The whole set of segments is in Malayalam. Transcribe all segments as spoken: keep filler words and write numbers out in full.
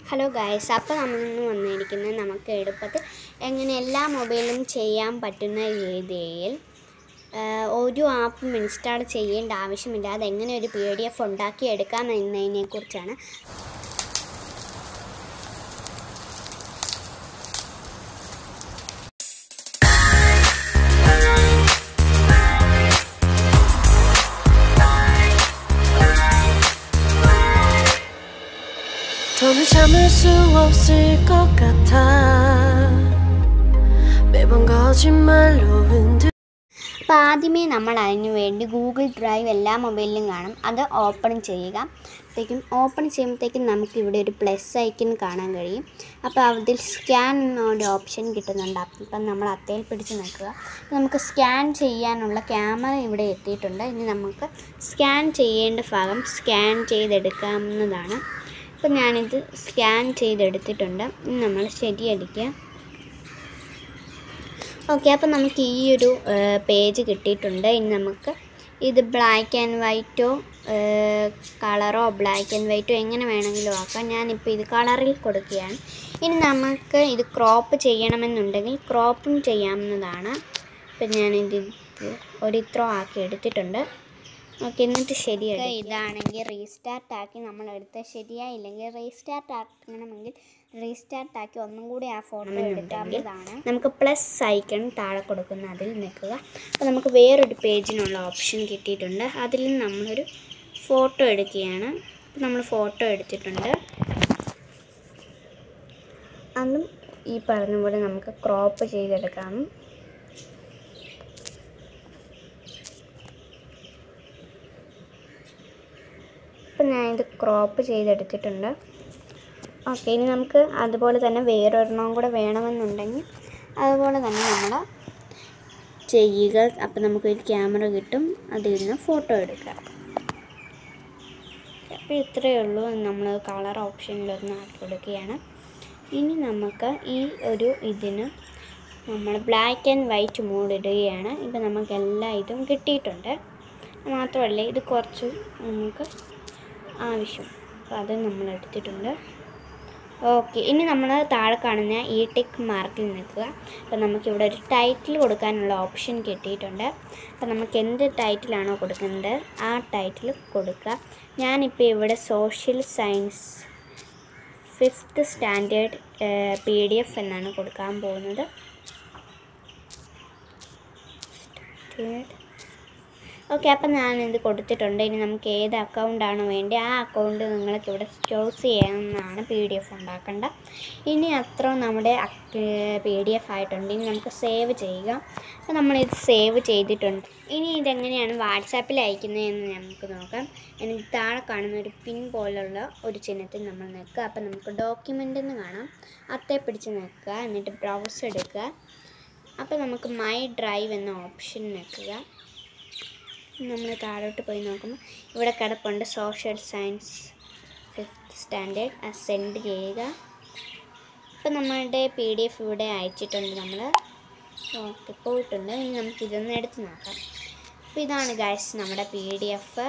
ഹലോ ഗൈസ്, അപ്പോൾ നമ്മളിന്ന് വന്നിരിക്കുന്നത് നമുക്ക് എളുപ്പത്തിൽ എങ്ങനെ എല്ലാ മൊബൈലിലും ചെയ്യാൻ പറ്റുന്ന രീതിയിൽ ഒരു ആപ്പും ഇൻസ്റ്റാൾ ചെയ്യേണ്ട ആവശ്യമില്ലാതെ എങ്ങനെ ഒരു പി ഡി എഫ് ഉണ്ടാക്കി എടുക്കാം എന്നതിനെക്കുറിച്ചാണ്. 더는 참을 수 없을 것 같아 매번 거짓말로 흔들. അപ്പോൾ ആദ്യമേ നമ്മൾ അതിന് വേണ്ടി ഗൂഗിൾ ഡ്രൈവ് എല്ലാ മൊബൈലിലും കാണും. അത് ഓപ്പൺ ചെയ്യുക. അപ്പോഴത്തേക്കും ഓപ്പൺ ചെയ്യുമ്പോഴത്തേക്കും നമുക്ക് ഇവിടെ ഒരു പ്ലസ് ഐക്കൺ കാണാൻ കഴിയും. അപ്പോൾ അതിൽ സ്കാൻ എന്നൊരു ഓപ്ഷൻ കിട്ടുന്നുണ്ട്. അപ്പം നമ്മൾ അത്തയിൽ പിടിച്ച് നിൽക്കുക. നമുക്ക് സ്കാൻ ചെയ്യാനുള്ള ക്യാമറ ഇവിടെ എത്തിയിട്ടുണ്ട്. ഇനി നമുക്ക് സ്കാൻ ചെയ്യേണ്ട ഭാഗം സ്കാൻ ചെയ്തെടുക്കാവുന്നതാണ്. അപ്പോൾ ഞാനിത് സ്കാൻ ചെയ്തെടുത്തിട്ടുണ്ട്. ഇനി നമ്മൾ ശരിയടിക്കുക. ഓക്കെ, അപ്പോൾ നമുക്ക് ഈ ഒരു പേജ് കിട്ടിയിട്ടുണ്ട്. ഇനി നമുക്ക് ഇത് ബ്ലാക്ക് ആൻഡ് വൈറ്റോ കളറോ ബ്ലാക്ക് ആൻഡ് വൈറ്റോ എങ്ങനെ വേണമെങ്കിലും ആക്കാം. ഞാനിപ്പോൾ ഇത് കളറിൽ കൊടുക്കുകയാണ്. ഇനി നമുക്ക് ഇത് ക്രോപ്പ് ചെയ്യണമെന്നുണ്ടെങ്കിൽ ക്രോപ്പും ചെയ്യാവുന്നതാണ്. ഇപ്പം ഞാനിത് ഒരു ഇത്രോ ആക്കി എടുത്തിട്ടുണ്ട്. ഓക്കെ, എന്നിട്ട് ശരിയായി. ഇതാണെങ്കിൽ റീസ്റ്റാർട്ട് ആക്കി നമ്മൾ എടുത്താൽ ശരിയായില്ലെങ്കിൽ റീസ്റ്റാർട്ട് ആക്കണമെങ്കിൽ റീസ്റ്റാർട്ട് ആക്കി ഒന്നും കൂടി ആ ഫോട്ടോ എടുക്കാവുന്നതാണ്. നമുക്ക് പ്ലസ് ഐക്കൺ താഴെ കൊടുക്കുന്ന അതിൽ നിൽക്കുക. അപ്പോൾ നമുക്ക് വേറൊരു പേജിനുള്ള ഓപ്ഷൻ കിട്ടിയിട്ടുണ്ട്. അതിൽ നമ്മളൊരു ഫോട്ടോ എടുക്കുകയാണ്. അപ്പോൾ നമ്മൾ ഫോട്ടോ എടുത്തിട്ടുണ്ട്. അതും ഈ പറഞ്ഞ പോലെ നമുക്ക് ക്രോപ്പ് ചെയ്തെടുക്കാം. അപ്പം ഞാനിത് ക്രോപ്പ് ചെയ്തെടുത്തിട്ടുണ്ട്. ഓക്കെ, ഇനി നമുക്ക് അതുപോലെ തന്നെ വേറൊരെണ്ണം കൂടെ വേണമെന്നുണ്ടെങ്കിൽ അതുപോലെ തന്നെ നമ്മൾ ചെയ്യുക. അപ്പം നമുക്കൊരു ക്യാമറ കിട്ടും, അതിൽ നിന്ന് ഫോട്ടോ എടുക്കുക. അപ്പോൾ ഇത്രയേ ഉള്ളൂ. നമ്മൾ കളർ ഓപ്ഷനിലൊന്ന് ആക്കി കൊടുക്കുകയാണ്. ഇനി നമുക്ക് ഈ ഒരു ഇതിന് നമ്മൾ ബ്ലാക്ക് ആൻഡ് വൈറ്റ് മോഡ് ഇടുകയാണ്. ഇപ്പം നമുക്ക് എല്ലാ ഇതും കിട്ടിയിട്ടുണ്ട്. മാത്രമല്ല ഇത് കുറച്ച് നമുക്ക് ആവശ്യം, അപ്പോൾ അത് നമ്മൾ എടുത്തിട്ടുണ്ട്. ഓക്കെ, ഇനി നമ്മൾ താഴെ കാണുന്ന ഈ ടിക്ക് മാർക്കിൽ നിൽക്കുക. അപ്പോൾ നമുക്കിവിടെ ഒരു ടൈറ്റിൽ കൊടുക്കാനുള്ള ഓപ്ഷൻ കിട്ടിയിട്ടുണ്ട്. അപ്പോൾ നമുക്ക് എന്ത് ടൈറ്റിലാണോ കൊടുക്കുന്നത് ആ ടൈറ്റിൽ കൊടുക്കുക. ഞാനിപ്പോൾ ഇവിടെ social science fifth standard P D F എന്നാണ് കൊടുക്കാൻ പോകുന്നത്. ഓക്കെ, അപ്പം ഞാനിത് കൊടുത്തിട്ടുണ്ട്. ഇനി നമുക്ക് ഏത് അക്കൗണ്ടാണോ വേണ്ടി ആ അക്കൗണ്ട് നിങ്ങൾക്ക് ഇവിടെ ചൂസ് ചെയ്യാവുന്നതാണ്. പി ഡി എഫ് ഉണ്ടാക്കേണ്ട. ഇനി അത്ര നമ്മുടെ പി ഡി എഫ് ആയിട്ടുണ്ട്. ഇനി നമുക്ക് സേവ് ചെയ്യുക. അപ്പോൾ നമ്മളിത് സേവ് ചെയ്തിട്ടുണ്ട്. ഇനി ഇതെങ്ങനെയാണ് വാട്സാപ്പിൽ അയക്കുന്നതെന്ന് നമുക്ക് നോക്കാം. എനിക്ക് താഴെ കാണുന്ന ഒരു പിൻ പോലുള്ള ഒരു ചിഹ്നത്തിൽ നമ്മൾ നിൽക്കുക. അപ്പം നമുക്ക് ഡോക്യുമെൻ്റ് എന്ന് കാണാം. അത്തേ പിടിച്ച് നിൽക്കുക. എന്നിട്ട് ബ്രൗസ് എടുക്കുക. അപ്പോൾ നമുക്ക് മൈ ഡ്രൈവ് എന്ന ഓപ്ഷൻ നിൽക്കുക. നമ്മൾ താഴോട്ട് പോയി നോക്കുമ്പോൾ ഇവിടെ കിടപ്പുണ്ട് സോഷ്യൽ സയൻസ് ഫിഫ്ത്ത് സ്റ്റാൻഡേർഡ്. അത് സെൻഡ് ചെയ്യുക. അപ്പോൾ നമ്മളുടെ പി ഡി എഫ് ഇവിടെ അയച്ചിട്ടുണ്ട്. നമ്മൾ ഓക്കെ പോയിട്ടുണ്ട്. ഇനി നമുക്ക് ഇതൊന്ന് എടുത്ത് നോക്കാം. അപ്പോൾ ഇതാണ് ഗൈസ് നമ്മുടെ പി ഡി എഫ്.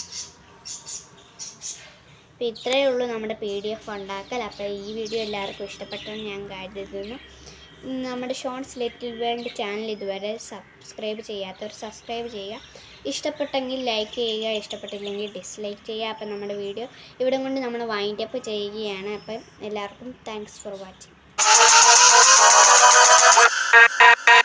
അപ്പോൾ ഇത്രയേ ഉള്ളൂ നമ്മുടെ പി ഡി എഫ് ഉണ്ടാക്കൽ. അപ്പോൾ ഈ വീഡിയോ എല്ലാവർക്കും ഇഷ്ടപ്പെട്ടെന്ന് ഞാൻ കരുതുന്നു. നമ്മുടെ ഷോർട്സ് ലിറ്റിൽ വേൾഡ് ചാനൽ ഇതുവരെ സബ്സ്ക്രൈബ് ചെയ്യാത്തവർ സബ്സ്ക്രൈബ് ചെയ്യുക. ഇഷ്ടപ്പെട്ടെങ്കിൽ ലൈക്ക് ചെയ്യുക, ഇഷ്ടപ്പെട്ടില്ലെങ്കിൽ ഡിസ്ലൈക്ക് ചെയ്യുക. അപ്പം നമ്മുടെ വീഡിയോ ഇവിടെ കൊണ്ട് നമ്മൾ വൈൻഡ് അപ്പ് ചെയ്യുകയാണ്. അപ്പം എല്ലാവർക്കും താങ്ക്സ് ഫോർ വാച്ചിങ്.